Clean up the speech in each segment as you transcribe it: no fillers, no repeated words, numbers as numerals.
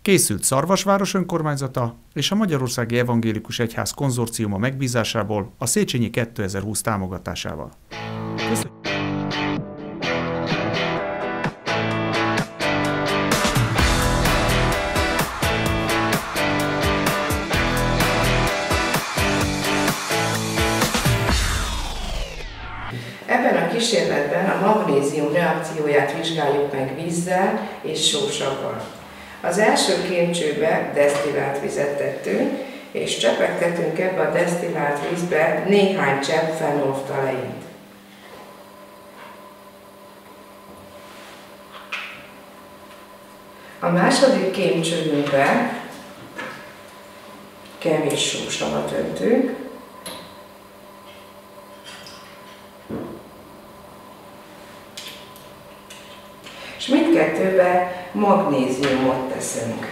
Készült Szarvasváros önkormányzata és a Magyarországi Evangélikus Egyház konzorciuma megbízásából a Széchenyi 2020 támogatásával. Köszönjük! Ebben a kísérletben a magnézium reakcióját vizsgáljuk meg vízzel és sósavval. Az első kémcsőbe desztillált vizet tettünk, és csepegtetünk ebbe a desztillált vízbe néhány csepp fenolftaleint. A második kémcsőbe kevés sósavat öntünk, és mindkettőbe magnéziumot teszünk.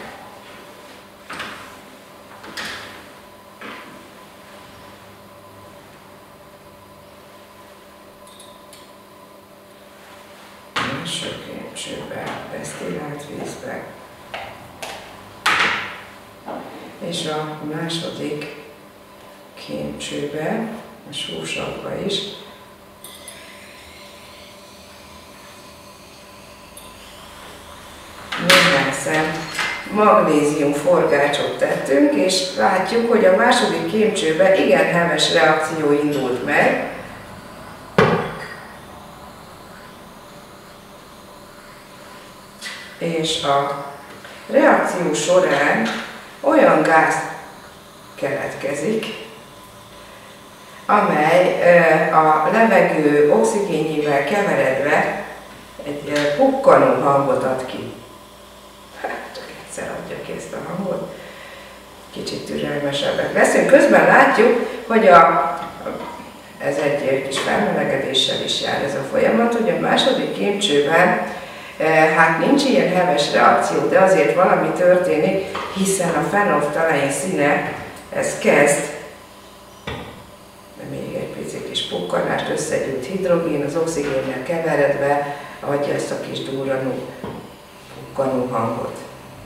Első kémcsőbe, desztillált vízbe. És a második kémcsőbe, a sósavba is, magnézium forgácsot tettünk, és látjuk, hogy a második kémcsőben igen heves reakció indult meg. És a reakció során olyan gáz keletkezik, amely a levegő oxigénjével keveredve egy pukkanó hangot ad ki. Adja ki ezt a hangot, kicsit türelmesebbek leszünk. Közben látjuk, hogy ez egy kis felmelegedéssel is jár ez a folyamat, hogy a második kémcsőben hát nincs ilyen heves reakció, de azért valami történik, hiszen a fenolftalein színe, ez kezd, de még egy pici kis pukkanást, összegyűlt hidrogén az oxigénnel keveredve adja ezt a kis durranó, pukkanó hangot.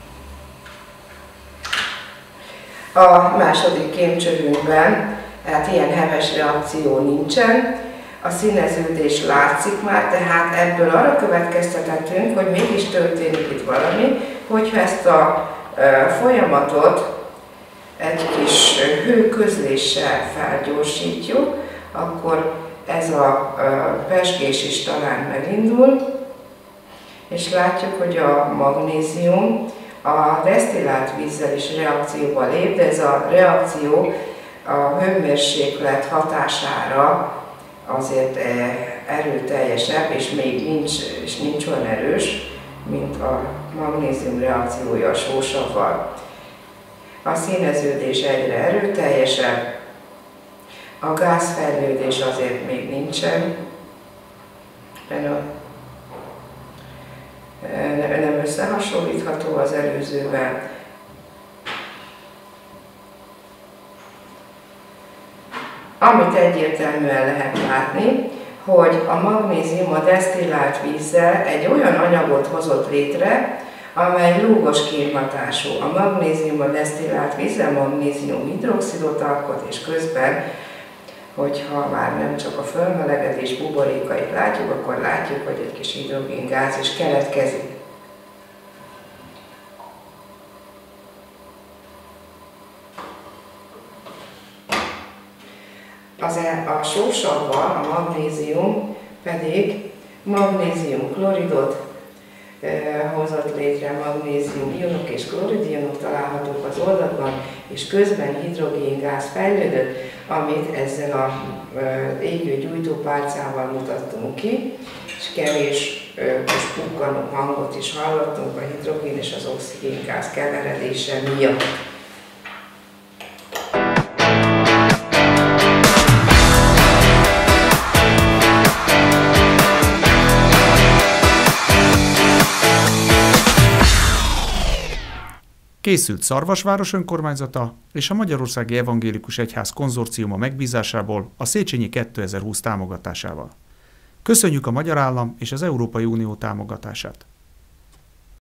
A második kémcsövünkben hát ilyen heves reakció nincsen, a színeződés látszik már, tehát ebből arra következtethetünk, hogy mégis történik itt valami, hogyha ezt a folyamatot egy kis hőközléssel felgyorsítjuk, akkor ez a pezsgés is talán megindul, és látjuk, hogy a magnézium a desztillált vízzel is reakcióba lép, de ez a reakció a hőmérséklet hatására azért erőteljesebb, és még nincs olyan erős, mint a magnézium reakciója a sósavval. A színeződés egyre erőteljesebb, a gázfejlődés azért még nincsen, nem összehasonlítható az előzővel. Amit egyértelműen lehet látni, hogy a magnézium a desztillált vízzel egy olyan anyagot hozott létre, amely lúgos kémhatású. A magnézium a desztillált vízzel magnézium hidroxidot alkot, és közben, hogyha már nem csak a fölmelegedés buborékait látjuk, akkor látjuk, hogy egy kis hidrogéngáz is keletkezik. A sósavval a magnézium pedig magnézium kloridot hozott létre, magnézium ionok és klorid ionok találhatók az oldalban, és közben hidrogéngáz fejlődött, amit ezzel az égő gyújtópálcával mutattunk ki, és kevés kis pukkanó hangot is hallottunk a hidrogén és az oxigéngáz keveredése miatt. Készült Szarvasváros önkormányzata és a Magyarországi Evangélikus Egyház konzorciuma megbízásából a Széchenyi 2020 támogatásával. Köszönjük a Magyar Állam és az Európai Unió támogatását!